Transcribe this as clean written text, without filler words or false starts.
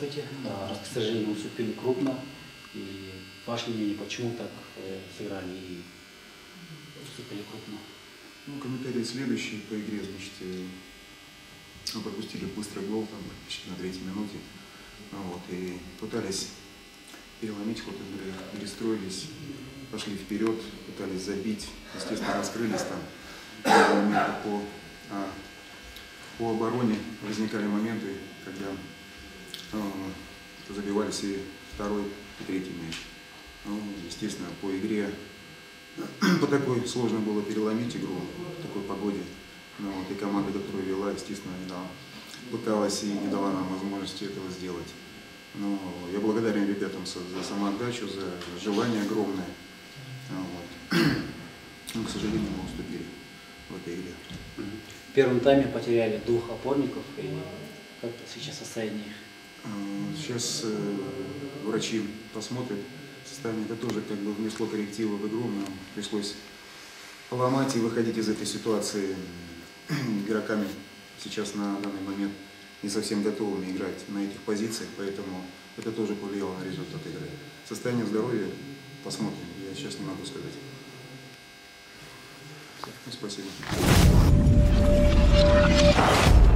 счете? Да, к сожалению, уступили крупно. И ваше мнение, почему так сыграли и уступили крупно? Ну, комментарий следующий по игре, значит, мы пропустили быстрый гол там, почти на 3-й минуте. Вот, и пытались переломить ход игры, перестроились, пошли вперед, пытались забить, естественно, раскрылись там. По обороне возникали моменты, когда забивались и второй, и третий мяч. Ну, естественно, по игре, по такой сложно было переломить игру в такой погоде. Ну, вот, и команда, которая вела, естественно, да, пыталась и не дала нам возможности этого сделать. Но я благодарен ребятам за самоотдачу, за желание огромное. Вот. Но, к сожалению, мы уступили в этой игре. В первом тайме потеряли 2 опорников. И как сейчас состояние их? Сейчас врачи посмотрят состояние. Это тоже как бы внесло коррективы в игру. Нам пришлось ломать и выходить из этой ситуации. Игроками сейчас на данный момент не совсем готовыми играть на этих позициях, поэтому это тоже повлияло на результат игры. Состояние здоровья посмотрим, я сейчас не могу сказать. Спасибо.